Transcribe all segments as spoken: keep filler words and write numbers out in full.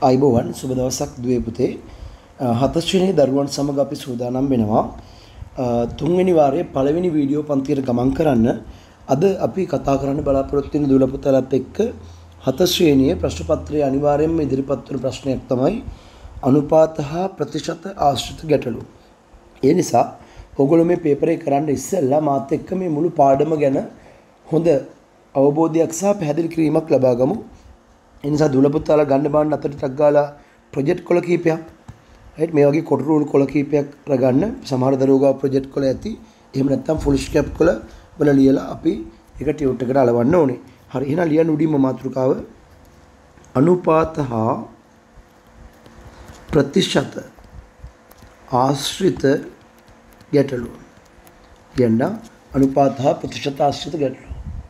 අයිබෝවන් සුබ දවසක් දුවේ පුතේ හතස් වෙනි දරුවන් සමග අපි සූදානම් වෙනවා තුන්වෙනි වාරයේ පළවෙනි වීඩියෝ පන්තියට ගමන් කරන්න. අද අපි කතා කරන්න බලාපොරොත්තු වෙන දුවලා පුතාලත් එක්ක හතස් ශ්‍රේණියේ ප්‍රශ්න පත්‍රයේ අනිවාර්යයෙන්ම ඉදිරිපත් වන ප්‍රශ්නයක් තමයි අනුපාත හා ප්‍රතිශත ආශ්‍රිත ගැටලු. ඒ නිසා ඔයගොල්ලෝ මේ පේපරේ කරන්න ඉස්සෙල්ලා මාත් එක්ක මේ මුළු පාඩම ගැන හොඳ අවබෝධයක් සහ පැහැදිලි කිරීමක් ලබා ගමු. ඒ නිසා දුවලා පුතාලා ගන්න බාන්න අතට ටක් ගාලා ප්‍රොජෙක්ට් කොළ කීපයක් රයිට් මේ වගේ කොට රූල් කොළ කීපයක් අරගන්න. සමහර දරුවෝ ප්‍රොජෙක්ට් කොළ ඇති. එහෙම නැත්නම් ෆුල් ස්කැප් කොළ වල ලියලා අපි ඒක ටියුට් එකට අලවන්න ඕනේ. හරි එහෙනම් ලියන්න උඩින්ම මාතෘකාව අනුපාත හා ප්‍රතිශත ආශ්‍රිත ගැටලු. කියන්න අනුපාත හා ප්‍රතිශත ආශ්‍රිත ගැටලු.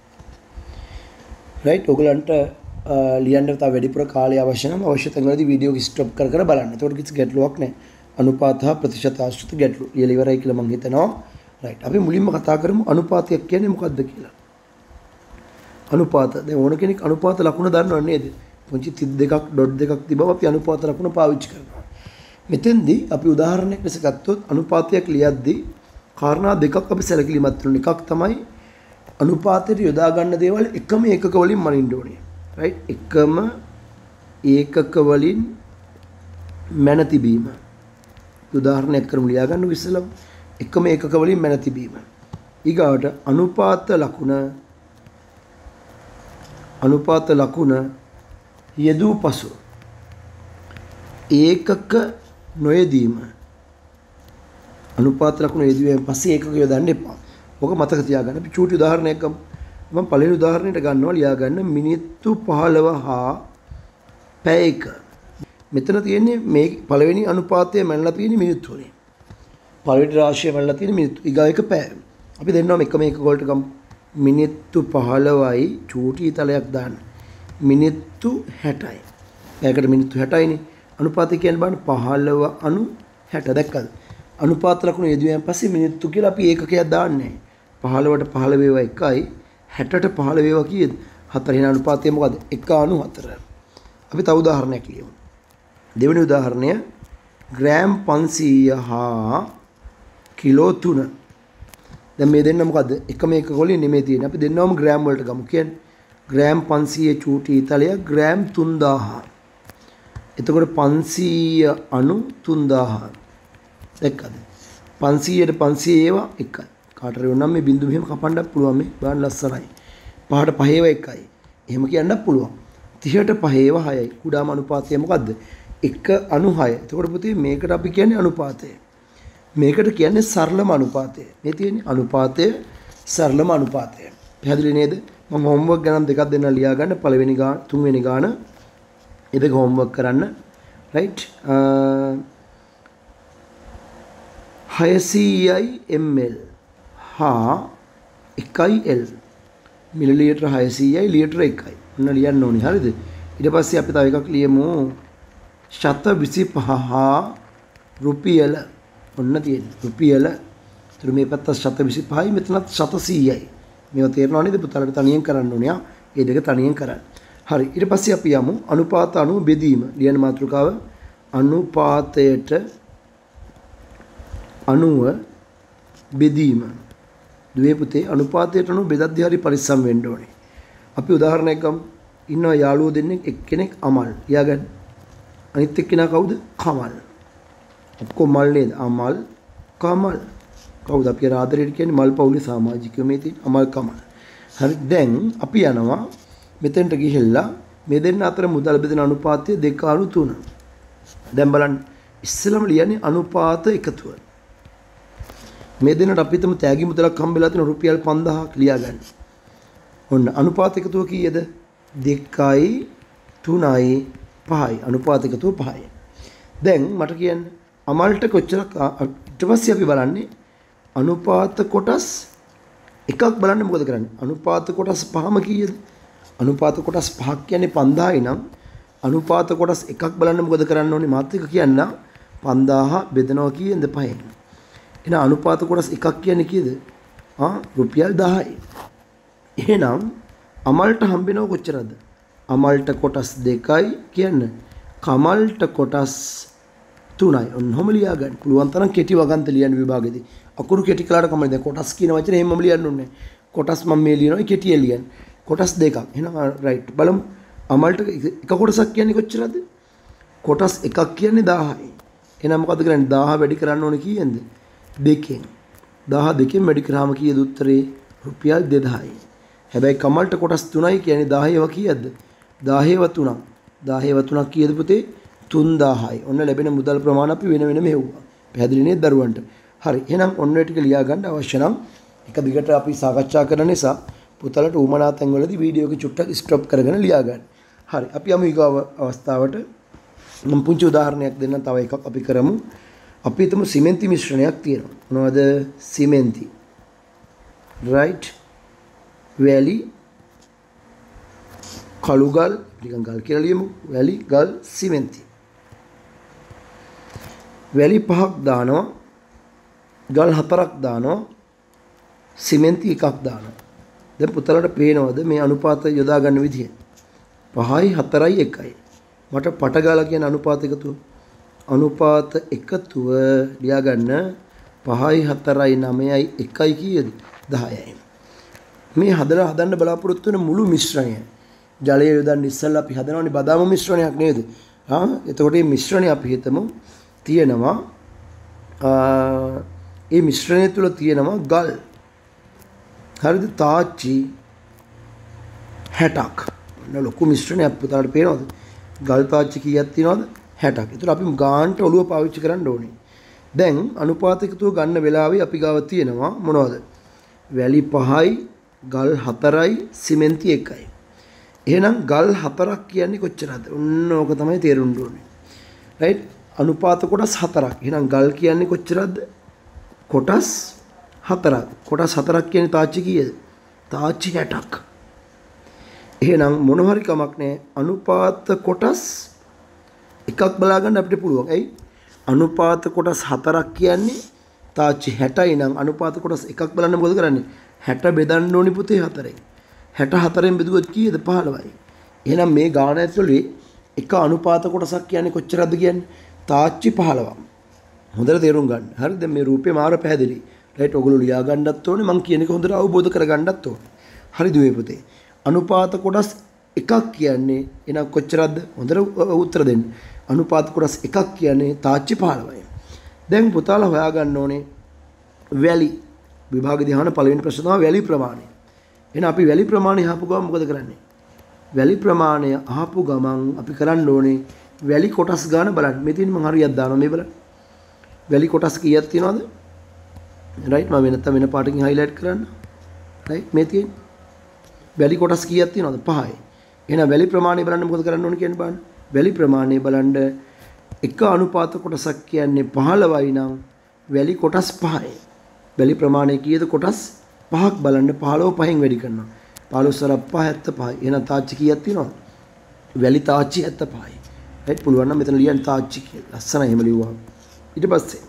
රයිට් ඔයගලන්ට ලියන්න තව වැඩිපුර කාලය අවශ්‍ය නම් අවශ්‍ය තැන්වලදී වීඩියෝ එක ස්ටොප් කර කර බලන්න. ඒකට කිසි ගැටලුවක් නැහැ. අනුපාත හා ප්‍රතිශත ආශ්‍රිත ගැටලු ලියලා ඉවරයි කියලා මම හිතනවා. රයිට් අපි මුලින්ම කතා කරමු අනුපාතයක් කියන්නේ මොකක්ද කියලා. අනුපාත දැන් ඕන කෙනෙක් අනුපාත ලකුණ දන්නව නේද? පුංචි තිස් දෙකක් ඩොට් දෙකක් තිබව අපි අනුපාත ලකුණ පාවිච්චි කරනවා. මෙතෙන්දී අපි උදාහරණයක් ලෙස ගත්තොත් අනුපාතයක් ලියද්දී කාරණා දෙකක් අපි සැලකිලිමත් වෙන එකක් තමයි අනුපාතයට යොදා ගන්න දේවල් එකම ඒකක වලින් මනින්න ඕනේ. රයිට් එකම ඒකක වලින් මැන තිබීම. උදාහරණයක් කරමු ලියා ගන්න ඉස්සෙල්ලා එකම ඒකක වලින් මැන තිබීම. ඊගාට අනුපාත ලකුණ අනුපාත ලකුණ යෙදූ පසු ඒකක නොයෙදීම. අනුපාත ලකුණ යෙදුවෙන් පස්සේ ඒකක යොදන්න එපා. ඔක මතක තියාගන්න. අපි චූටි උදාහරණයක් ගමු. මම පළවෙනි උදාහරණයට ගන්නවා ලියා ගන්න මිනිත්තු පහළොව හා පැය එක. මෙතන තියෙන්නේ මේ පළවෙනි අනුපාතය මැනලා තියෙන්නේ මිනිත්තු වලින්. පළවෙනි රාශිය මැනලා තියෙන්නේ මිනිත්තු. ඊගා එක පැය. අපි දෙන්නවා එකම එක වලට ගමු. මිනිත්තු පහළොවයි චූටි තලයක් දාන්න. මිනිත්තු හැටයි. පැයකට මිනිත්තු හැටයිනේ. අනුපාතය කියන්නේ බලන්න පහළොව අනු හැට දැක්කද? අනුපාත ලකුණ යෙදුවෙන් පස්සේ මිනිත්තු කියලා අපි ඒකකයක් දාන්නේ. පහළොවට පහළ වේවා එකයි හැටට පහළ වේවා කීයද? හතර. එහෙනම් අනුපාතය මොකද? එක අනු හතර. අපි තව උදාහරණයක් ලියමු. දෙවෙනි උදාහරණය ග්‍රෑම් පන්සීය හා කිලෝ තුන. දැන් මේ දෙන්න මොකද? එකම එක වලින් නෙමෙයි තියෙන්නේ. අපි දෙන්නවම ග්‍රෑම් වලට ගමු කියන්නේ. ග්‍රෑම් පන්සීය චූටි ඉතලය ග්‍රෑම් තුන්දාහ. එතකොට පන්සීය අනු තුන්දාහ. දැක්කද? පන්සීයට පන්සීය ඒවා එකයි. කාටරි වුණාම මේ බිංදු මෙහෙම කපන්නත් පුළුවන් මේ බලන්න ලස්සනයි. පහට පහේව එකයි. එහෙම කියන්නත් පුළුවන්. තිහට පහේව හයයි. කුඩාම අනුපාතය මොකද්ද? එක අනු හය. එතකොට පුතේ මේකට අපි කියන්නේ අනුපාතය. මේකට කියන්නේ සරලම අනුපාතය. මේ තියෙන්නේ අනුපාතය සරලම අනුපාතය. පැහැදිලි නේද? මම හෝම්වර්ක් ගණන් දෙකක් දෙන්න ලියා ගන්න පළවෙනි ගාන තුන්වෙනි ගාන. ඒ දෙක හෝම්වර්ක් කරන්න. රයිට් හයසීයයි එම්එල් හා එකයි එල් මිලිලිටර හයසීයයි ලිටර එකයි. ඔන්න ලියන්න ඕනේ. හරිද? ඊට පස්සේ අපි තව එකක් ලියමු. ශත විසිපහ හා රුපියල. ඔන්න තියෙන්නේ. රුපියල. ඒතර මේ පැත්ත ශත විසිපහයි මෙතනත් ශත සීයයි. මේවා තේරෙනව නේද? පුතාලට තනියෙන් කරන්න ඕනේ. ඒ දෙක තනියෙන් කරන්න. හරි. ඊට පස්සේ අපි යමු අනුපාත අණු බෙදීම. ලියන මාතෘකාව අනුපාතයට අණුව බෙදීම. දුවේ පුතේ අනුපාතයට අණුව බෙදද්දී හරි පරිස්සම් වෙන්න ඕනේ. අපි උදාහරණයක් ගමු. ඉන්නවා යාළුවෝ දෙන්නෙක් එක්කෙනෙක් අමල්. ලියාගන්න. අනිත් එක්කෙනා කවුද? කමල්. ඔක්කොම මල් නේද? අමල් කමල්. කවුද අපි ආදරයට කියන්නේ මල් පවුලේ සමාජිකයෝ මේ තියෙන අමල් කමල්. හරි දැන් අපි යනවා මෙතෙන්ට ගිහිල්ලා මේ දෙන්න අතර මුදල් බෙදෙන අනුපාතය දෙක අනු තුන. දැන් බලන්න ඉස්සෙල්ලාම ලියන්නේ අනුපාත එකතුව. මේ දෙන්නට අපි හිතමු තෑගි මුදලක් හම්බෙලා තියෙන රුපියල් පන්දාහක් ලියා ගන්න. ඔන්න අනුපාත එකතුව කීයද? දෙකයි තුනයි පහයි. අනුපාත එකතුව පහයි. දැන් මට කියන්න අමල්ට කොච්චර ඊට පස්සේ අපි බලන්නේ අනුපාත කොටස් එකක් බලන්න මොකද කරන්නේ? අනුපාත කොටස් පහම කීයද? අනුපාත කොටස් පහක් කියන්නේ පන්දාහයි නම් අනුපාත කොටස් එකක් බලන්න මොකද කරන්න ඕනේ? මාත් එක කියන්න පන්දාහ බෙදනවා කීයද? පහෙන්. එහෙනම් අනුපාත කොටස් එකක් කියන්නේ කීයද? ආ රුපියල් දහයි. එහෙනම් අමල්ට හම්බෙනව කොච්චරද? අමල්ට කොටස් දෙකයි කියන්න කමල්ට කොටස් තුනයි. ඔන්නෝම ලියා ගන්න. පුළුවන් තරම් කෙටි වගන්ත ලියන්න විභාගෙදී. අකුරු කෙටි කළාට කමයි. දැන් කොටස් කියන වචනේ එහෙමම ලියන්න ඕනේ. කොටස් මම මේ ලියනවා කෙටියෙන් ලියන්න. කොටස් දෙකක්. එහෙනම් රයිට් බලමු. අමල්ට එක කොටසක් කියන්නේ කොච්චරද? කොටස් එකක් කියන්නේ දහයයි. එහෙනම් මොකද කරන්නේ? දහ වැඩි කරන්න ඕනේ කීයෙන්ද? දෙකෙන්. දහ දෙකෙන් වැඩි කරාම කීයද උත්තරේ? රුපියල් දෙදාහයි. හැබැයි කමල්ට කොටස් තුනයි කියන්නේ දහයව කීයද? දහයව තුනක්. දහයව තුනක් කීයද පුතේ? තුන්දාහයි. ඔන්න ලැබෙන මුදල් ප්‍රමාණ අපි වෙන වෙනම හෙව්වා. පැහැදිලි නේද දරුවන්ට? හරි. එහෙනම් ඔන්න ඔය ටික ලියා ගන්න අවශ්‍ය නම් එක දිගට අපි සාකච්ඡා කරන නිසා පුතලට උමනා තැන් වලදී වීඩියෝ එක චුට්ටක් ස්ටොප් කරගෙන ලියා ගන්න. හරි. අපි යමු ඊගාව අවස්ථාවට. මම පුංචි උදාහරණයක් දෙන්න තව එකක් අපි කරමු. අපි හිතමු සිමෙන්ති මිශ්‍රණයක් තියෙනවා. මොනවද? සිමෙන්ති. right? වැලි කළු ගල් නිකන් ගල් කියලා ලියමු. වැලි ගල් සිමෙන්ති. වැලි පහක් දානවා. ගල් හතරක් දානවා. සිමෙන්ති එකක් දානවා. දැන් පුතලට පේනවද මේ අනුපාත යොදා ගන්න විදිය? පහයි හතරයි එකයි. මට පටගාලා කියන අනුපාත එකතුව. අනුපාත එකතුව ලියා ගන්න. පහයි හතරයි නවයයි එකයි කීයද? දහයයි. මේ හදලා හදන්න බලාපොරොත්තු වෙන මුළු මිශ්‍රණය. ජලය යොදන්න ඉස්සෙල්ලා අපි හදනවනේ බදාම මිශ්‍රණයක් නේද? හා එතකොට මේ මිශ්‍රණය අපි හිතමු තියෙනවා ඒ මිශ්‍රණය තුල තියෙනවා ගල්. හරිද? තාච්චි හැටක්. ඔන්න ලොකු මිශ්‍රණයක් පුතාට පේනවද? ගල් තාච්චි කීයක් තියෙනවද? හැටක්. ඒතර අපි ගානට ඔළුව පාවිච්චි කරන්න ඕනේ. දැන් අනුපාත එකතුව ගන්න වෙලාවේ අපි ගාව තියෙනවා මොනවද? වැලි පහයි, ගල් හතරයි, සිමෙන්ති එකයි. එහෙනම් ගල් හතරක් කියන්නේ කොච්චරද? ඔන්න ඕක තමයි තේරුම් ඕනේ. රයිට්? අනුපාත කොටස් හතරක්. එහෙනම් ගල් කියන්නේ කොච්චරද? කොටස් හතරක්. කොටස් හතරක් කියන්නේ තාච්චි කීයද? තාච්චි හැටක්. එහෙනම් මොන හරි කමක් නැහැ. අනුපාත කොටස් එකක් බලා ගන්න අපිට පුළුවන්. ඇයි? අනුපාත කොටස් හතරක් කියන්නේ තාච්චි හැටයි නම් අනුපාත කොටස් එකක් බලන්න මොකද කරන්නේ? හැට බෙදන්න ඕනි පුතේ හතරෙන්. හැට හතරෙන් බෙදුවොත් කීයද? පහළොවයි. එහෙනම් මේ ගාන ඇතුලේ එක අනුපාත කොටසක් කියන්නේ කොච්චරද කියන්නේ? තාච්චි පහළොවක්. හොඳට තේරුම් ගන්න. හරිද? දැන් මේ රූපේ මාර පැහැදිලි. රයිට්? ඔයගොල්ලෝ ලියා ගන්නත් ඕනේ. මම කියන එක හොඳට අවබෝධ කර ගන්නත් ඕනේ. හරිද මේ පුතේ? අනුපාත කොටස් එකක් කියන්නේ එහෙනම් කොච්චරද? හොඳට උත්තර දෙන්න. අනුපාත කොටස් එකක් කියන්නේ තාච්චි පහළොවයි. දැන් පුතාලා හොයාගන්න ඕනේ වැලි විභාගයේදී අහන පළවෙනි ප්‍රශ්න තමයි වැලි ප්‍රමාණය. එහෙනම් අපි වැලි ප්‍රමාණය අහපු ගමන් මොකද කරන්නේ? වැලි ප්‍රමාණය අහපු ගමන් අපි කරන්න ඕනේ වැලි කොටස් ගන්න බලන්න. මේ තියෙන මම හරියට දානවා මේ බලන්න. වැලි කොටස් කීයක් තියෙනවද? රයිට් මම වෙනත් වෙන පාටකින් highlight කරන්න. රයිට් මේ තියෙන වැලි කොටස් කීයක් තියෙනවද? පහයි. එහෙනම් වැලි ප්‍රමාණය බලන්න මොකද කරන්න ඕනේ කියන්නේ බලන්න. වැලි ප්‍රමාණය බලන්න එක අනුපාත කොටසක් කියන්නේ පහළොවයි නම් වැලි කොටස් පහයි. වැලි ප්‍රමාණය කීයද? කොටස් පහක් බලන්න. පහළොව පහෙන් වැඩි කරනවා. පහළොව සර පහ හැත්තපහයි. එහෙනම් තාච්චි කීයක් තියෙනවද? වැලි තාච්චි හැත්තපහයි. රයිට් පුළුවන් නම් මෙතන ලියන්න තාච්චි කියලා. ලස්සනයි එහෙම ලිව්වා. ඊට පස්සේ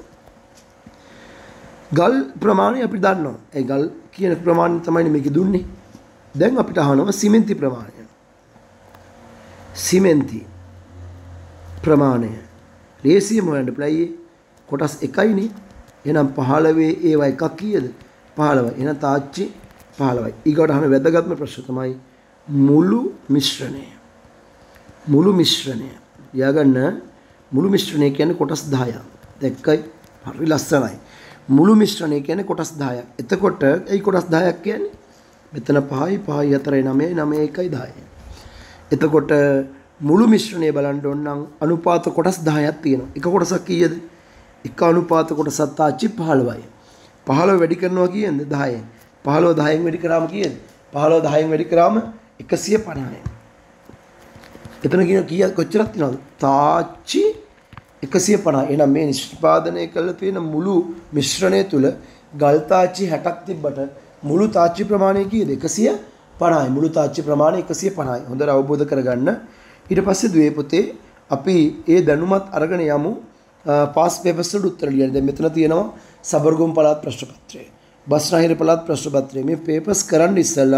ගල් ප්‍රමාණය අපි දන්නවා. ඒ ගල් කියන ප්‍රමාණය තමයි මේක දුන්නේ. දැන් අපිට අහනවා සිමෙන්ති ප්‍රමාණය. සිමෙන්ති ප්‍රමාණය ලේසියම හොයන්න පුළුවන්. කොටස් එකයිනේ. එහෙනම් පහළොවේ ඒවා එකක් කීයද? පහළොවයි. එහෙනම් තාච්චි පහළොවයි. ඊගොඩ අහන වැදගත්ම ප්‍රශ්න තමයි මුළු මිශ්‍රණය. මුළු මිශ්‍රණය. යාගන්න මුළු මිශ්‍රණය කියන්නේ කොටස් දහයක්. දැක්කයි? හරි ලස්සනයි. මුළු මිශ්‍රණය කියන්නේ කොටස් දහයක්. එතකොට ඒ කොටස් දහයක් කියන්නේ මෙතන පහයි පහයි හතරයි නවයයි නවයයි එකයි දහයයි. එතකොට මුළු මිශ්‍රණය බලන්න ඕන නම් අනුපාත කොටස් දහයක් තියෙනවා. එක කොටසක් කීයද? එක අනුපාත කොටසක් තාච්චි පහළොවයි. පහළොව වැඩි කරනවා කීයද? දහයෙන්. පහළොව දහයෙන් වැඩි කරාම කීයද? පහළොව දහයෙන් වැඩි කරාම එකසිය පනහයි. එතන කියන කීයක් කොච්චරක් තියෙනවද? තාච්චි එකසිය පනහයි. එහෙනම් මේ නිෂ්පාදනය කරලා තියෙන මුළු මිශ්‍රණය තුල ගල් තාච්චි හැටක් තිබ්බට මුළු තාච්චි ප්‍රමාණය කීයද? එකසිය පනහයි. මුළු තාච්චි ප්‍රමාණය එකසිය පනහයි. හොඳට අවබෝධ කරගන්න. ඊට පස්සේ දුවේ පුතේ අපි ඒ දැනුමත් අරගෙන යමු පාස් පේපර්ස් වලට උත්තර ලියන්න. දැන් මෙතන තියෙනවා සබර්ගොම් පළාත් ප්‍රශ්න පත්‍රය, බස්නාහිර පළාත් ප්‍රශ්න පත්‍රය. මේ පේපර්ස් කරන්න ඉස්සෙල්ලා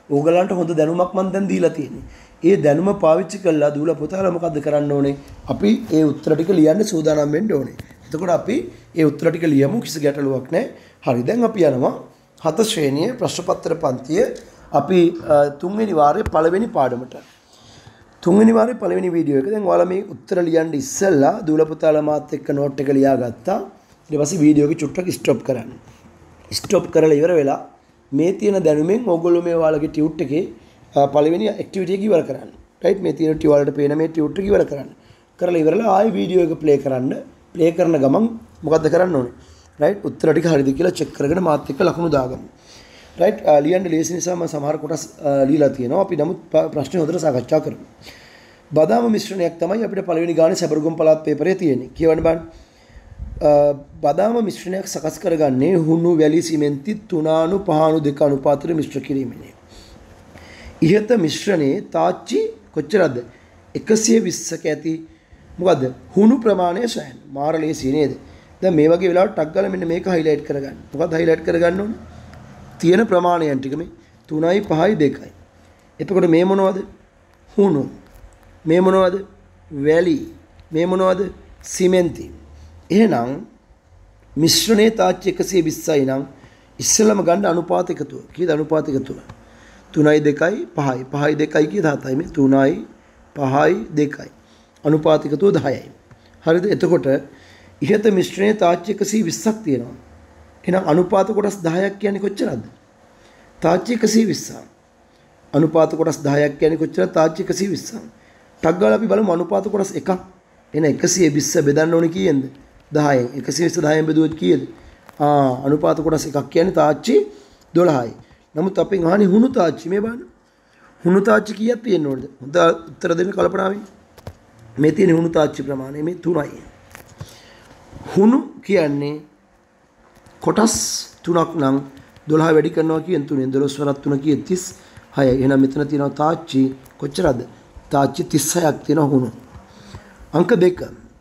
ඕගලන්ට හොඳ දැනුමක් මම දැන් දීලා තියෙන්නේ. ඒ දැනුම පාවිච්චි කරලා දූල පුතාලා මොකද්ද කරන්න ඕනේ? අපි ඒ උත්තර ටික ලියන්න සූදානම් වෙන්න ඕනේ. එතකොට අපි ඒ උත්තර ටික ලියමු කිසි ගැටලුවක් නැහැ. හරි දැන් අපි යනවා හත ශ්‍රේණියේ ප්‍රශ්න පත්‍ර පන්තිය අපි තුන්වෙනි වාරයේ පළවෙනි පාඩමට. තුන්වෙනි වාරයේ පළවෙනි වීඩියෝ එක. දැන් ඔයාලා මේ උත්තර ලියන්න ඉස්සෙල්ලා දූල පුතාලා මාත් එක්ක නෝට් එක ලියාගත්තා. ඊට පස්සේ වීඩියෝ එක චුට්ටක් ස්ටොප් කරන්න. ස්ටොප් කරලා ඉවර වෙලා මේ තියෙන දැනුමෙන් ඕගොල්ලෝ මේ ඔයාලගේ ටියුට් එකේ පළවෙනි ඇක්ටිවිටි එක ඉවර කරන්න. රයිට් මේ තියෙන ටියුට් වලට පේන මේ ටියුට් එක ඉවර කරන්න. කරලා ඉවරලා ආයෙ වීඩියෝ එක ප්ලේ කරන්න. ප්ලේ කරන ගමන් මොකද්ද කරන්න ඕනේ? රයිට් උත්තර ටික හරිද කියලා චෙක් කරගෙන මාත් එක්ක ලකුණු දාගමු. රයිට් ලියන්න ලේසි නිසා මම සමහර කොටස් ලියලා තියෙනවා. අපි නමුත් ප්‍රශ්නේ හොඳට සාකච්ඡා කරමු. බදාම මිශ්‍රණයක් තමයි අපිට පළවෙනි ගානේ සැබරුගම් පළාත් පේපරේ තියෙන්නේ. කියවන්න බලන්න. බදාම මිශ්‍රණයක් සකස් කරගන්නේ හුණු වැලි සිමෙන්ති තුනාණු පහණු දෙක අනුපාතයට මිශ්‍ර කිරීමෙනි. ඉහත මිශ්‍රණයේ තාච්චි කොච්චරද? එකසිය විස්සක ඇති මොකද්ද? හුණු ප්‍රමාණය සොයන්න. මාර ලේසි නේද? දැන් මේ වගේ වෙලාවට ටක් ගාලා මෙන්න මේක හයිලයිට් කරගන්න. මොකක්ද හයිලයිට් කරගන්න ඕනේ? තියෙන ප්‍රමාණයන් ටික මේ තුනයි පහයි දෙකයි. එතකොට මේ මොනවද? හුණු. මේ මොනවද? වැලි. මේ මොනවද? සිමෙන්ති. එහෙනම් මිශ්‍රණයේ තාච්චි එකසිය විස්සයි නම් ඉස්සෙල්ලම ගන්න අනුපාත එකතුව. කීයද අනුපාත එකතුව? තුනයි දෙකයි පහයි. පහයි දෙකයි කීයද හතයි මේ තුනයි පහයි දෙකයි. අනුපාත එකතුව දහයයි. හරිද? එතකොට ඉහත මිශ්‍රණයේ තාච්චි එකසිය විස්සක් තියෙනවා. එහෙනම් අනුපාත කොටස් දහයක් කියන්නේ කොච්චරද? තාච්චි එකසිය විස්ස. අනුපාත කොටස් දහයක් කියන්නේ කොච්චරද? තාච්චි එකසිය විස්ස. ටක් ගාලා අපි බලමු අනුපාත කොටස් එකක්. එහෙනම් එකසිය විස්ස බෙදන්න ඕනේ කීයෙන්ද? දහයෙන්. එකසිය විස්ස දහයෙන් බෙදුවොත් කීයද? ආ අනුපාත කොටස් එකක් කියන්නේ තාච්චි දොළහයි. නමුත් අපෙන් අහන්නේ හුණු තාච්චි මේ බලන්න. හුණු තාච්චි කීයක් තියෙන්න ඕනද? හොඳ උත්තර දෙන්න කල්පනාවෙන්. මේ තියෙන හුණු තාච්චි ප්‍රමාණය මේ තුනයි. හුණු කියන්නේ කොටස් තුනක් නම් දොළහ වැඩි කරනවා කියන තුනෙන් දොළොස් වරක් තුන කියේ තිස් හයයි. එහෙනම් මෙතන තියෙනවා තාච්චි කොච්චරද? තාච්චි තිස් හයක් තියෙනවා හුණු. අංක දෙක.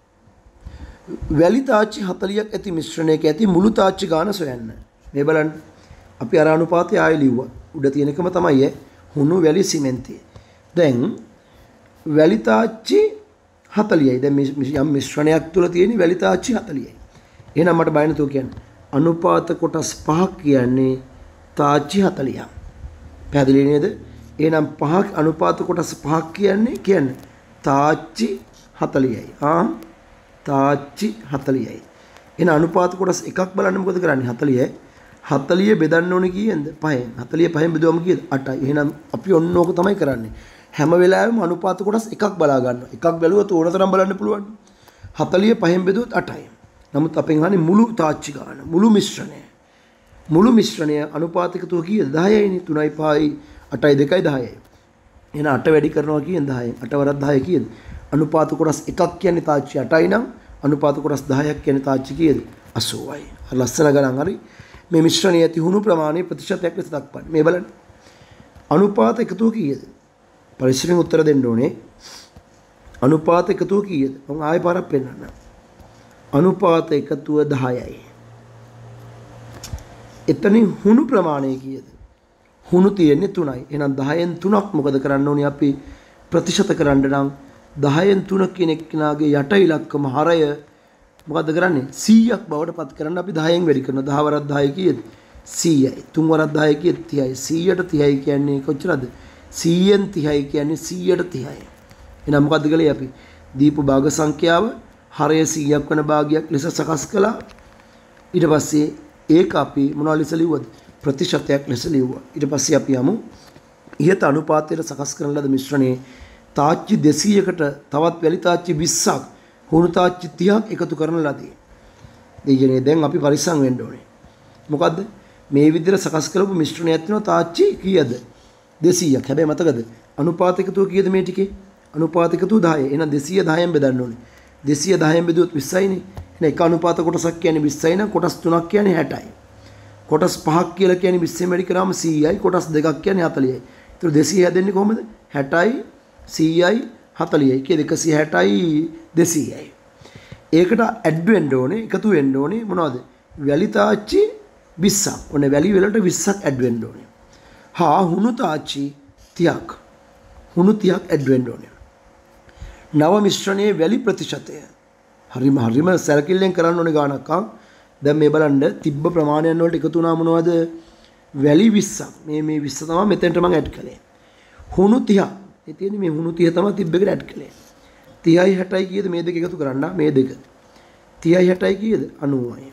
වැලි තාච්චි හතලියක් ඇති මිශ්‍රණයක ඇති මුළු තාච්චි ගාන සොයන්න. මේ බලන්න. අපි අර අනුපාතය ආයෙ ලිව්වා. උඩ තියෙන එකම තමයි ඈ. හුණු වැලි සිමෙන්ති. දැන් වැලි තාච්චි හතලියයි. දැන් යම් මිශ්‍රණයක් තුල තියෙන වැලි තාච්චි හතලියයි. එහෙනම් මට බය නැතුව කියන්න. අනුපාත කොටස් පහක් කියන්නේ තාච්චි හතලියක්. පැහැදිලි නේද? එහෙනම් පහක් අනුපාත කොටස් පහක් කියන්නේ කියන්නේ තාච්චි හතලියයි. ආ තාච්චි හතලියයි. එහෙනම් අනුපාත කොටස් එකක් බලන්න මොකද කරන්නේ? හතලියයි. හතලිය බෙදන්න ඕනේ කීයෙන්ද? පහෙන්. හතලිය පහෙන් බෙදුවම කීයද? අටයි. එහෙනම් අපි ඔන්න ඕක තමයි කරන්නේ. හැම වෙලාවෙම අනුපාත කොටස් එකක් බලා ගන්නවා. එකක් බැලුවොත් ඕන තරම් බලන්න පුළුවන්. හතලිය පහෙන් බෙදුවොත් අටයි. නමුත් අපෙන් අහන්නේ මුළු තාච්චි ගාන මුළු මිශ්‍රණය. මුළු මිශ්‍රණය අනුපාත එකතුව කීයද? දහයයිනේ. තුනයි පහයි අටයි දෙකයි දහයයි. එහෙනම් අට වැඩි කරනවා කියන්නේ දහයෙන්. අට වරක් දහය කීයද? අනුපාත කොටස් එකක් කියන්නේ තාච්චි අටයි නම් අනුපාත කොටස් දහයක් කියන්නේ තාච්චි කීයද? අසූවයි. හරි ලස්සන ගණන් හරි. මේ මිශ්‍රණයේ ඇති හුණු ප්‍රමාණය ප්‍රතිශතයක් ලෙස දක්වන්න. මේ බලන්න. අනුපාත එකතුව කීයද? පරිස්සමෙන් උත්තර දෙන්න ඕනේ. අනුපාත එකතුව කීයද? මම ආයෙ පාරක් පෙන්නන්නම්. අනුපාත එකතුව දහයයි. එතනින් හුණු ප්‍රමාණය කීයද? හුණු තියෙන්නේ තුනයි. එහෙනම් දහයෙන් තුනක් මොකද කරන්න ඕනේ අපි ප්‍රතිශත කරන්න නම් දහයෙන් තුන කියන එක්කෙනාගේ යට ඉලක්කම හරය මොකද්ද කරන්නේ? සීයක් බවට පත් කරන්න අපි දහයෙන් වැඩි කරනවා. දහ වරක් දහය කීයද? සීයයි. තුන් වරක් දහය කීයද? තිහයි. සීයට තිහයි කියන්නේ කොච්චරද? සීයෙන් තිහයි කියන්නේ සීයට තිහයි. එහෙනම් මොකද්ද කළේ අපි? දීපු භාග සංඛ්‍යාව හරය සීයක් වෙන භාගයක් ලෙස සකස් කළා. ඊට පස්සේ ඒක අපි මොනවා ලෙස ලිව්වද? ප්‍රතිශතයක් ලෙස ලිව්වා. ඊට පස්සේ අපි යමු ඉහත අනුපාතයට සකස් කරන ලද මිශ්‍රණයේ තාච්චි දෙසීයකට තවත් වැලි තාච්චි විස්සක් හුණු තාච්චි තිහක් එකතු කරන ලදී. දෙයනේ දැන් අපි පරිස්සම් වෙන්න ඕනේ. මොකද්ද? මේ විදිහට සකස් කරපු මිශ්‍රණයක් තියෙනවා තාච්චි කීයද? දෙසීයක්. හැබැයි මතකද? අනුපාත එකතුව කීයද මේ ටිකේ? අනුපාත එකතුව දහය. එහෙනම් දෙසීය දහයෙන් බෙදන්න ඕනේ. දෙසීය දහයෙන් බෙදුවොත් විස්සයිනේ. එහෙනම් එක අනුපාත කොටසක් කියන්නේ විස්සයි නම් කොටස් තුනක් කියන්නේ හැටයි. කොටස් පහක් කියලා කියන්නේ විස්සෙන් වැඩි කරාම සීයයි. කොටස් දෙකක් කියන්නේ හතලියයි. ඒතර දෙසීය හැදෙන්නේ කොහොමද? හැටයි සීයයි හතලියයි. කිය දෙකසිය හැටයි දෙසීයයි. ඒකට ඇඩ් වෙන්න ඕනේ, එකතු වෙන්න ඕනේ මොනවද? වැලි තාච්චි විස්සක්. ඔන්න වැලි වලට විස්සක් ඇඩ් වෙන්න ඕනේ. හා හුණු තාච්චි තිහක්. හුණු තිහක් ඇඩ් වෙන්න ඕනේ. නව මිශ්‍රණයේ වැලි ප්‍රතිශතය. හරිම හරිම සැලකිල්ලෙන් කරන්න ඕනේ ගානක්. දැන් මේ බලන්න තිබ්බ ප්‍රමාණයන් වලට එකතු වුණා මොනවද? වැලි විස්සක්. මේ මේ විස්ස තමයි මෙතෙන්ට මම ඇඩ් කළේ. හුණු තිහක්. ඒ තියෙන්නේ මේ හුණු තිහ තමයි තිබ්බ එකට ඇඩ් කළේ. තිහයි හැටයි කීයද මේ දෙක එකතු කරන්න? මේ දෙක. තිහයි හැටයි කීයද? අනූවයි.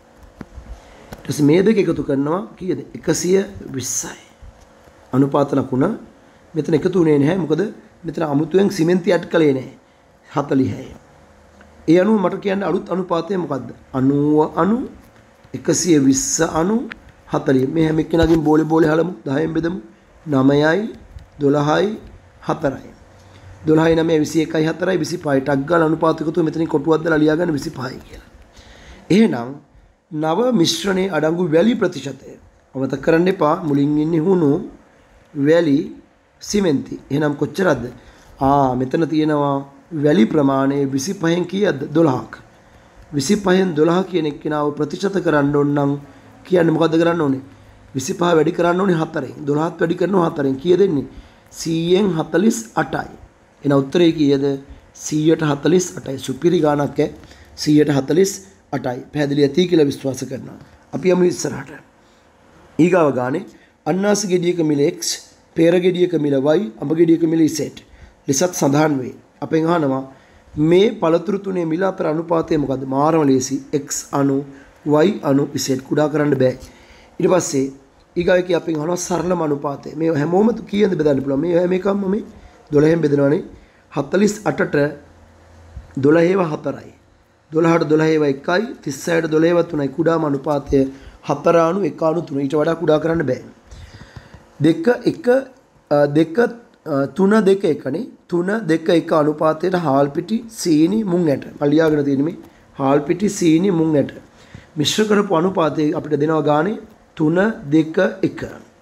ඊට පස්සේ මේ දෙක එකතු කරනවා කීයද? එකසිය විස්සයි. අනුපාත ලකුණ මෙතන එකතු වුණේ නැහැ. මොකද මෙතන අමුතුවෙන් සිමෙන්ති ඇඩ් කළේ නැහැ. හතළිහයි. ඒ අනුව මට කියන්න අලුත් අනුපාතය මොකද්ද? අනූව අනු එකසිය විස්ස අනු හතළිහ. මේ හැම එක්කෙනාගෙන් බෝලේ බෝලේ හලමු. දහයෙන් බෙදමු. නවයයි දොළහයි හතරයි. දොළහයි නවයයි විසි එකයි හතරයි විසිපහයි. ටක් ගාලා අනුපාත එකතුව මෙතනින් කොටුවක් දාලා ලියා ගන්න විසිපහයි කියලා. එහෙනම් නව මිශ්‍රණයේ අඩංගු වැලි ප්‍රතිශතය. අමතක කරන්න එපා. මුලින් ඉන්නේ හුණු වැලි සිමෙන්ති. එහෙනම් කොච්චරද? ආ මෙතන තියෙනවා වැලි ප්‍රමාණය විසිපහෙන් කීයද? දොළහක්. විසිපහෙන් දොළහ කියන එක්කෙනාව ප්‍රතිශත කරන්න ඕන නම් කියන්නේ මොකද්ද කරන්න ඕනේ? විසිපහ වැඩි කරන්න ඕනේ හතරෙන්. දොළහත් වැඩි කරනවා හතරෙන්. කීයද එන්නේ? සීයෙන් හතළිස් අටයි. එහෙනම් උත්තරේ කීයද? සීයට හතළිස් අටයි. සුපිරි ගානක් ඈ. සීයට හතළිස් අටයි. පැහැදිලි ඇති කියලා විශ්වාස කරනවා. අපි යමු ඉස්සරහට. ඊගාව ගානේ අන්නාස ගෙඩියක මිල x, පෙර ගෙඩියක මිල y, අඹ ගෙඩියක මිල z ලෙසත් සඳහන් වේ. අපෙන් අහනවා මේ පළතුරු තුනේ මිල අතර අනුපාතය මොකද්ද? මාරම ලේසි. x අනු y අනු z කුඩා කරන්න බෑ. ඊට පස්සේ ඊගාවේ අපෙන් අහනවා සරලම අනුපාතය. මේ හැමෝම කීයෙන්ද බෙදන්න පුළුවන්? මේ හැම එකම මේ දොළහෙන් බෙදනවානේ. හතළිස් අටට දොළහේව හතරයි. දොළහට දොළහේව එකයි, තිස්සයට දොළහේව තුනයි. කුඩාම අනුපාතය හතර අනු එක අනු තුන. ඊට වඩා කුඩා කරන්න බෑ. දෙක එක දෙක තුන දෙක එකනේ. තුන දෙක එක අනුපාතයට හාල් පිටි සීනි මුං ඇට. මම ලියාගෙන තියෙන්නේ මේ හාල් පිටි සීනි මුං ඇට. මිශ්‍ර කරපු අනුපාතය අපිට දෙනවා ගානේ තුන දෙක එක.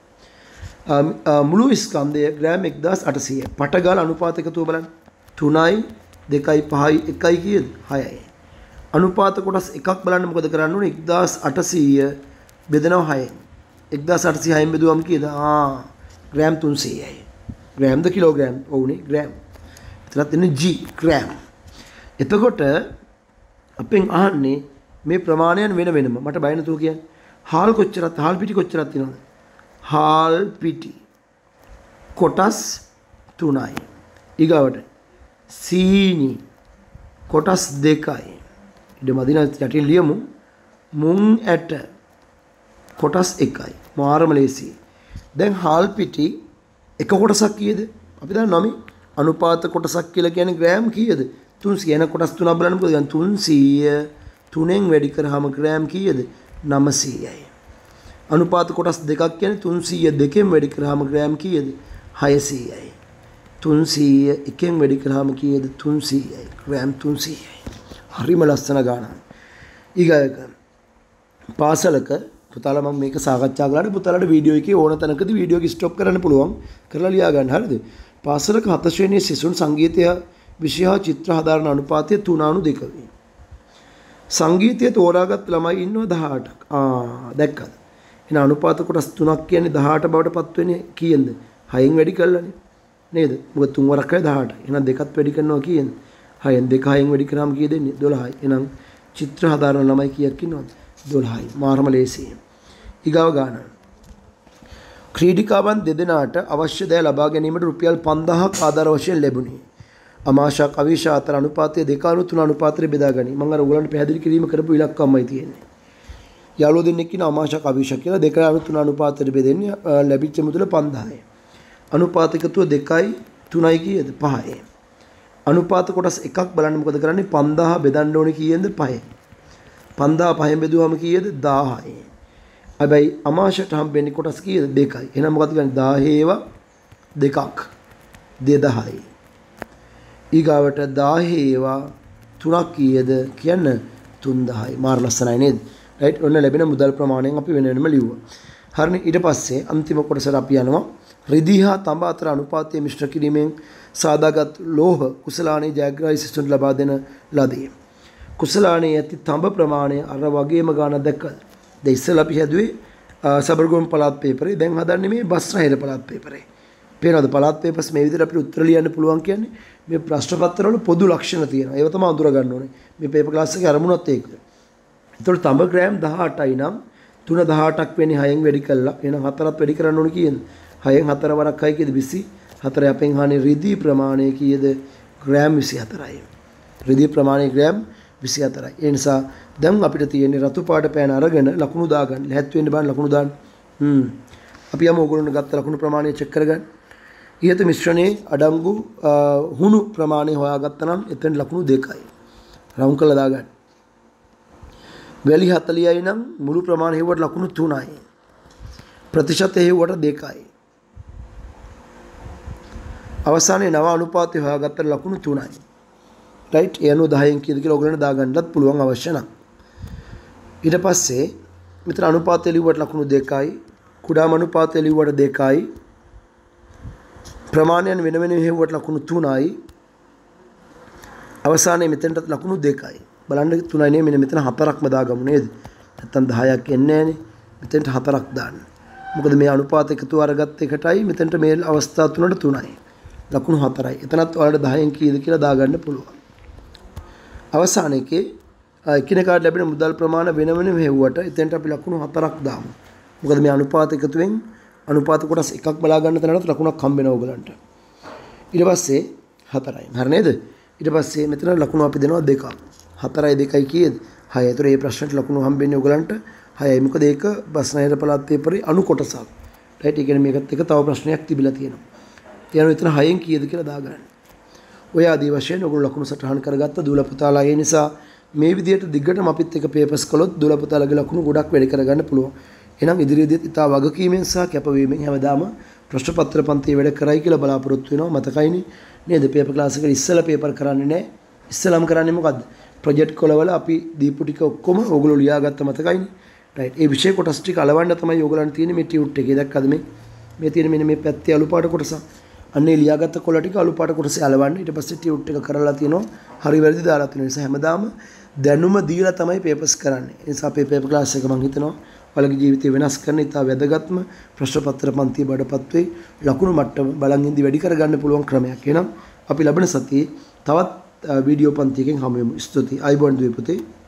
මුළු ස්කන්ධය ග්‍රෑම් එක්දාස් අටසීය. පටගාල අනුපාත එකතුව බලන්න. තුනයි දෙකයි පහයි එකයි කීයද? හයයි. අනුපාත කොටස් එකක් බලන්න මොකද කරන්න ඕනේ? එක්දාස් අටසීය බෙදනවා හයෙන්. එක්දාස් අටසීය හයෙන් බෙදුවම කීයද? ආ ග්‍රෑම් තුන්සීයයි. ග්‍රෑම්ද කිලෝග්‍රෑම්? ඔව්නේ ග්‍රෑම්. එතනත් එන්නේ G ග්‍රෑම්. එතකොට අපෙන් අහන්නේ මේ ප්‍රමාණයන් වෙන වෙනම. මට බය නැතුව කියන්න. හාල් කොච්චරද? හාල් පිටි කොච්චරද තියෙනවද? හාල් පිටි කොටස් තුනයි. ඊගාවට සීනි කොටස් දෙකයි. ඉතින් මදින යටින් ලියමු. මුං ඇට කොටස් එකයි. මාරම ලේසි. දැන් හාල් පිටි එක කොටසක් කීයද? අපි දන්නවා මේ අනුපාත කොටසක් කියලා කියන්නේ ග්‍රෑම් කීයද? තුන්සීය. එන කොටස් තුනක් බලන්න මොකද? දැන් තුන්සීය තුනෙන් වැඩි කරාම ග්‍රෑම් කීයද? නවසීයයි. අනුපාත කොටස් දෙකක් කියන්නේ තුන්සීය දෙකෙන් වැඩි කරාම ග්‍රෑම් කීයද? හයසීයයි. තුන්සීය එකෙන් වැඩි කරාම කීයද? තුන්සීයයි. ග්‍රෑම් තුන්සීයයි. හරිම ලස්සන ගානක්. ඊගායක පාසලක පුතාලා මම මේක සාකච්ඡා කළාට පුතාලාට වීඩියෝ එකේ ඕන තැනකදී වීඩියෝ එක ස්ටොප් කරන්න පුළුවන්. කරලා ලියා ගන්න. හරිද? පාසලක හත ශ්‍රේණියේ සිසුන් සංගීතය විෂය හා චිත්‍ර හදාරන අනුපාතය තුන අනු දෙක වේ. සංගීතය තෝරාගත් ළමයි ඉන්නවා දහඅටක්. ආ දැක්කද? එහෙනම් අනුපාත කොටස් තුනක් කියන්නේ දහඅට බවට පත් වෙන්නේ කීයෙන්ද? හයෙන් වැඩි කළානේ. නේද? මොකද තුන් වරක් කරේ දහඅට. එහෙනම් දෙකත් වැඩි කරනවා කීයෙන්ද? හයෙන් දෙක හයෙන් වැඩි කරාම කීයද එන්නේ? දොළහයි. එහෙනම් චිත්‍ර හදාරන ළමයි කීයක් ඉන්නවද? දොළහයි. මාරම ලේසියි. ඊගාව ගාන. ක්‍රීඩිකාවන් දෙදෙනාට අවශ්‍ය දෑ ලබා ගැනීමට රුපියල් පන්දාහක් ආධාර වශයෙන් ලැබුණේ. අමාශා කවිශා අතර අනුපාතය දෙක අනු තුන අනුපාතයට බෙදා ගනී. මම අර ඔයගලන්ට පැහැදිලි කිරීම කරපු ඉලක්කමයි තියෙන්නේ. යාළුවෝ දෙන්නෙක් ඉන්න අමාශා කවිශා කියලා දෙක අනු තුන අනුපාතයට බෙදෙන්නේ ලැබිච්ච මුදල පන්දාහයි. අනුපාත එකතුව දෙකයි තුනයි කීයද? පහයි. අනුපාත කොටස් එකක් බලන්න මොකද කරන්නේ? පන්දාහ බෙදන්න ඕනේ කීයෙන්ද? පහයි. පන්දාහ පහෙන් බෙදුවම කීයද? දහයි. හැබැයි අමාශයට හම්බෙන්නේ කොටස් කීයද? දෙකයි. එහෙනම් මොකද කියන්නේ? දහේව දෙකක්. දෙදහයි. ඊගාවට දහේව තුනක් කීයද? කියන්න තුන්දහයි. මාර ලස්සනයි නේද? රයිට්. ඔන්න ලැබෙන මුදල් ප්‍රමාණයෙන් අපි වෙන වෙනම ලිව්වා. හරිනේ. ඊට පස්සේ අන්තිම කොටසට අපි යනවා. රිදී හා තඹ අතර අනුපාතය මිශ්‍ර කිරීමෙන් සාදාගත් ලෝහ කුසලානේ ජයග්‍රාහී සිසුන්ට ලබා දෙන ලදී. කුසලානේ ඇති තඹ ප්‍රමාණය අර වගේම ගානක් දැක්කද? දැන් ඉස්සෙල්ලා අපි හැදුවේ සබරගොම් පළාත් පේපරේ. දැන් හදන්නේ මේ බස්නාහිර පළාත් පේපරේ. පේනවද පළාත් පේපර්ස් මේ විදිහට අපිට උත්තර ලියන්න පුළුවන් කියන්නේ මේ ප්‍රශ්න පත්‍රවල පොදු ලක්ෂණ තියෙනවා. ඒව තමයි අඳුර ගන්න ඕනේ. මේ පේපර් ක්ලාස් එකේ අරමුණත් ඒක. ඒතකොට තඹ ග්‍රෑම් දහඅටයි නම් තුන දහඅටක් වෙන්නේ හයෙන් වැඩි කළා. එහෙනම් හතරත් වැඩි කරන්න ඕනේ කීයද? හයෙන් හතර වරක් හය කීයද? විසි හතර අපෙන් හානේ රිදී ප්‍රමාණය කීයද? ග්‍රෑම් විසි හතරයි. රිදී ප්‍රමාණය ග්‍රෑම් විසි හතරයි. ඒ නිසා දැන් අපිට තියෙන්නේ රතු පාට පෑන අරගෙන ලකුණු දාගන්න. ලැහත් වෙන්න බෑ ලකුණු දාන්න. හ්ම්. අපි යමු ඕගොල්ලෝ ගත්ත ලකුණු ප්‍රමාණය චෙක් කරගන්න. ඉහත මිශ්‍රණයේ අඩංගු හුණු ප්‍රමාණය හොයාගත්තා නම් එතන ලකුණු දෙකයි. රවුන්ඩ් කරලා දාගන්න. වැලි හතලිහයි නම් මුළු ප්‍රමාණය හෙව්වට ලකුණු තුනයි. ප්‍රතිශත හෙව්වට දෙකයි. අවසානයේ නව අනුපාතය හොයාගත්ත ලකුණු තුනයි. රයිට් ඒ අනුව දහයෙන් කීයද කියලා ඔයගොල්ලන්ට දාගන්නත් පුළුවන් අවශ්‍ය නම්. ඊට පස්සේ මෙතන අනුපාතය ලිව්වට ලකුණු දෙකයි. කුඩාම අනුපාතය ලිව්වට දෙකයි. ප්‍රමාණයන් වෙන වෙන හේවුවට ලකුණු තුනයි. අවසානයේ මෙතනට ලකුණු දෙකයි. බලන්න තුනයි නේ මෙන්න මෙතන හතරක්ම දාගමු නේද? නැත්තම් දහයක් එන්නේ නැහනේ. මෙතනට හතරක් දාන්න. මොකද මේ අනුපාත එකතු අරගත්ත එකටයි මෙතනට මේ අවස්ථා තුනට තුනයි. ලකුණු හතරයි. එතනත් ඔයාලට දහයෙන් කීයද කියලා දාගන්න පුළුවන්. අවසාන එකේ එකිනෙකාට ලැබෙන මුදල් ප්‍රමාණ වෙන වෙනම හේවුවට එතනට අපි ලකුණු හතරක් දාමු. මොකද මේ අනුපාත එකතුවෙන් අනුපාත කොටස් එකක් බලා ගන්න තැනට ලකුණක් හම්බ වෙනවා ඔයගලන්ට. ඊට පස්සේ හතරයි. හරි නේද? ඊට පස්සේ මෙතන ලකුණු අපි දෙනවා දෙකක්. හතරයි දෙකයි කීයද? හයයි. ඒතර මේ ප්‍රශ්නෙට ලකුණු හම්බෙන්නේ ඔයගලන්ට හයයි. මොකද ඒක බස්නාහිර පළාත් පේපරේ අනු කොටසක්. රයිට්. ඒ කියන්නේ මේකත් එක තව ප්‍රශ්නයක් තිබිලා තියෙනවා. ඒ අනුව එතන හයෙන් කීයද කියලා දාගන්න. ඔය ආදී වශයෙන් ඔයගොල්ලෝ ලකුණු සටහන් කරගත්ත දුල පුතාලා ඒ නිසා මේ විදිහට දිගටම අපිත් එක පේපර්ස් කළොත් දුල පුතාලාගේ ලකුණු ගොඩක් වැඩි කරගන්න පුළුවන්. එහෙනම් ඉදිරියේදීත් ඉතා වගකීමෙන් සහ කැපවීමෙන් හැමදාම ප්‍රශ්න පත්‍ර පන්තියේ වැඩ කරයි කියලා බලාපොරොත්තු වෙනවා. මතකයිනේ නේද? පේපර් ක්ලාස් එකට ඉස්සෙල්ලා පේපර් කරන්නේ නැහැ. ඉස්සෙල්ලාම කරන්නේ මොකද්ද? ප්‍රොජෙක්ට් කොලවල අපි දීපු ටික ඔක්කොම ඕගොල්ලෝ ලියාගත්ත මතකයිනේ. රයිට්. ඒ විෂය කොටස් ටික අලවන්න තමයි ඕගොල්ලන්ට තියෙන්නේ මේ ටියුට් එකේ. දැක්කද මේ? මේ තියෙන මෙන්න මේ පැත්තේ අලු පාට කොටස. අන්නේ ලියාගත්ත කොළ ටික අලු පාට කොටසේ අලවන්න. ඊට පස්සේ ටියුට් එක කරලා තියෙනවා. හරි වැරදි දාලා තියෙන නිසා හැමදාම දැනුම දීලා තමයි පේපර්ස් කරන්නේ. ඒ නිසා අපේ පේපර් ක්ලාස් එක මම හිතනවා ඔයාලගේ ජීවිතය වෙනස් කරන ඉතා වැදගත්ම ප්‍රශ්න පත්‍ර පන්තිය බඩපත් වෙයි. ලකුණු මට්ටම බලන් ඉඳි වැඩි කරගන්න පුළුවන් ක්‍රමයක්. එහෙනම් අපි ලබන සතියේ තවත් වීඩියෝ පන්තියකින් හමු වෙමු. ස්තුතියි. අයිබෝන් ද්වීපතේ